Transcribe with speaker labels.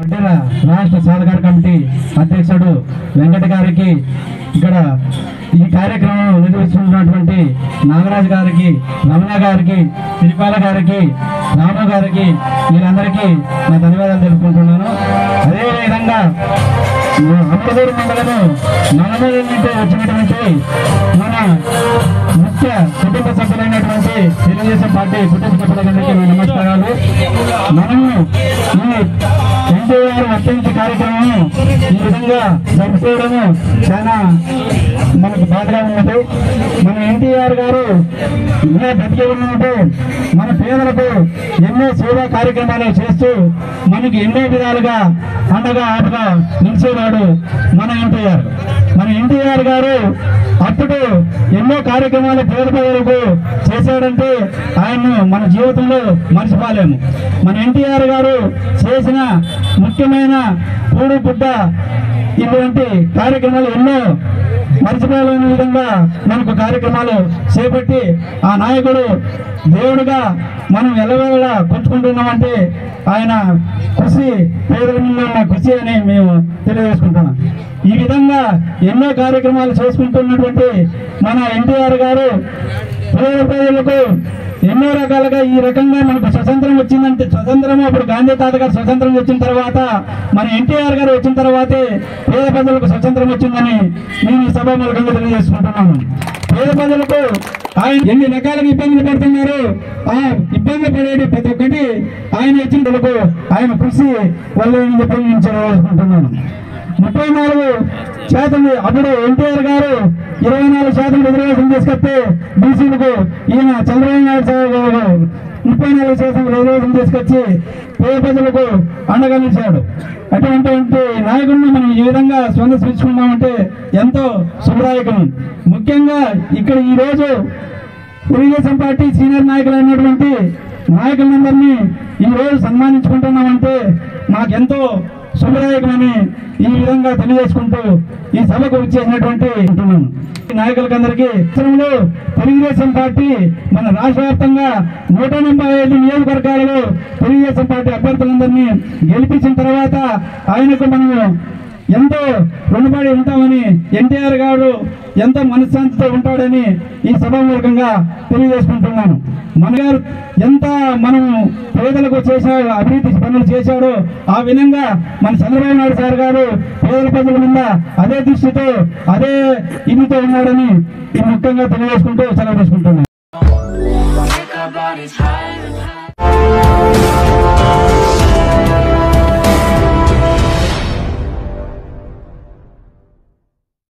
Speaker 1: రాష్ట్ర సాధకార కమిటీ అధ్యక్షుడు వెంకట గారికి, ఇక్కడ ఈ కార్యక్రమం నిర్వహిస్తున్నటువంటి నాగరాజు గారికి, రమణ గారికి, తిరుపాల గారికి, రాము గారికి, వీళ్ళందరికీ నా ధన్యవాదాలు తెలుపుకుంటున్నాను. అదేవిధంగా అమ్మదూరు మండలము నల్లమూరు నుండి వచ్చినటువంటి మన ముఖ్య కుటుంబ సభ్యులైనటువంటి తెలుగుదేశం పార్టీ కుటుంబ సభ్యులందరికీ నమస్కారాలు. మనము ఈ ఎన్టీఆర్ వర్తించి కార్యక్రమం ఈ విధంగా జరుపుకోవడము చాలా మనకు బాధగా ఉన్నది. మన ఎన్టీఆర్ గారు ఇలా బతికి ఉన్నట్టు మన పేదలకు ఎన్నో సేవా కార్యక్రమాలు చేస్తూ మనకి ఎన్నో విధాలుగా అండగా ఆటగా నిలిచేవాడు మన ఎన్టీఆర్. మన ఎన్టీఆర్ గారు అప్పుడు ఎన్నో కార్యక్రమాలు పేద ప్రజలకు చేశాడంటే ఆయన్ను మన జీవితంలో మర్చిపోలేము. మన ఎన్టీఆర్ గారు చేసిన ముఖ్యమైన కూడు పుట్ట ఇటువంటి కార్యక్రమాలు ఎన్నో మర్చిపోలేని విధంగా మనకు కార్యక్రమాలు చేపట్టి ఆ నాయకుడు దేవుడిగా మనం ఎల్లవేళలా కొట్టుకుంటున్నామంటే ఆయన కృషి పేదల మీద ఉన్న కృషి అని మేము తెలియజేసుకుంటున్నాం. ఈ విధంగా ఎన్నో కార్యక్రమాలు చేసుకుంటున్నటువంటి మన ఎన్టీఆర్ గారు పేద ప్రజలకు ఎన్నో రకాలుగా ఈ రకంగా మనకు స్వతంత్రం వచ్చిందంటే స్వతంత్రం అప్పుడు గాంధీ తాత గారు స్వతంత్రం వచ్చిన తర్వాత మన ఎన్టీఆర్ గారు వచ్చిన తర్వాతే పేద ప్రజలకు స్వతంత్రం వచ్చిందని నేను ఈ సభ మూలకంగా తెలియజేసుకుంటున్నాను. పేద ప్రజలకు ఆయన ఎన్ని రకాలుగా ఇబ్బందులు పడుతున్నారు, ఆ ఇబ్బంది పడేది ప్రతి ఒక్కటి ఆయన వచ్చినందుకు ఆయన కృషి వల్ల చెప్పి నేను తెలియజేసుకుంటున్నాను. 34% అప్పుడు ఎన్టీఆర్ గారు 24% రిజర్వేషన్ తీసుకొస్తే బీసీలకు ఈయన చంద్రబాబు నాయుడు గారు 34% రిజర్వేషన్ తీసుకొచ్చి పేద ప్రజలకు అండగా నిలిచాడు. అటువంటి నాయకుడిని మనం ఈ విధంగా స్పందించుకున్నామంటే ఎంతో శుభదాయకం. ముఖ్యంగా ఇక్కడ ఈ రోజు తెలుగుదేశం పార్టీ సీనియర్ నాయకులైనటువంటి నాయకులందరినీ ఈ రోజు సన్మానించుకుంటున్నామంటే మాకెంతో శుభదాయకమని ఈ విధంగా తెలియజేసుకుంటూ ఈ సభకు వచ్చేసినటువంటి నాయకులకందరికీ తెలుగుదేశం పార్టీ మన రాష్ట్ర వ్యాప్తంగా 185 నియోజకవర్గాలలో తెలుగుదేశం పార్టీ అభ్యర్థులందరినీ గెలిపించిన తర్వాత ఆయనకు మనము ఎంతో రుణపడి ఉంటామని, ఎన్టీఆర్ గారు ఎంతో మనశ్శాంతితో ఉంటాడని ఈ సభామూలకంగా తెలియజేసుకుంటున్నాను. మన గారు ఎంత మనము పేదలకు చేశాడు, అభివృద్ధి పనులు చేశాడో ఆ విధంగా మన చంద్రబాబు నాయుడు సార్ గారు పేదల ప్రజల మీద అదే దృష్టితో అదే ఇదితో ఉన్నాడని ఈ ముఖ్యంగా తెలియజేసుకుంటూ సెలవు తీసుకుంటున్నాను.